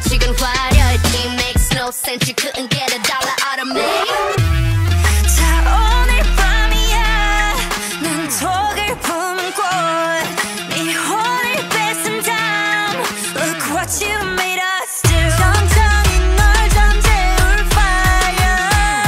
지금 화려했지. Makes no sense. You couldn't get a dollar out of me. 자 오늘 밤이야. 난 독을 품은 꽃. 네 혼을 뺏은 다음. Look what you made us do. 천천히 널 잠재울 fire.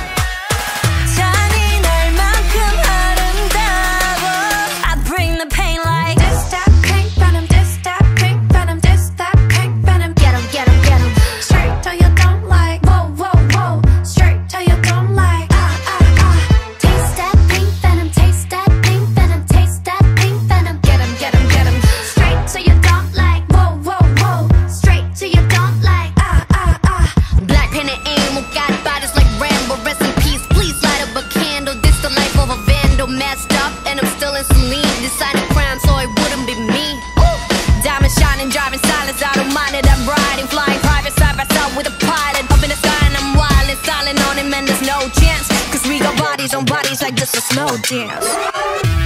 잔인할 만큼 아름다워. I bring the pain like this that pink venom, this that pink venom, this that pink venom. Get 'em, get 'em, get 'em. Straight till you don't like. Whoa, whoa, whoa. Straight till you don't like. Taste that pink venom, taste that pink venom, taste that pink venom. Get 'em, get 'em, get 'em. Straight till you don't like. Whoa, whoa, whoa. Straight till you don't like. BLACKPINK and aim, got bodies like Rambo. Rest in peace, please light up a candle. This the life of a vandal, messed up, and I'm still in saline. Decided crime, so it wouldn't be me. Diamond shining, driving silence, I don't mind it. I'm riding, flying private side by side with a pilot. Up in the sky and I'm wild and silent on him, and there's no chance. Cause we got bodies on bodies like just a slow dance.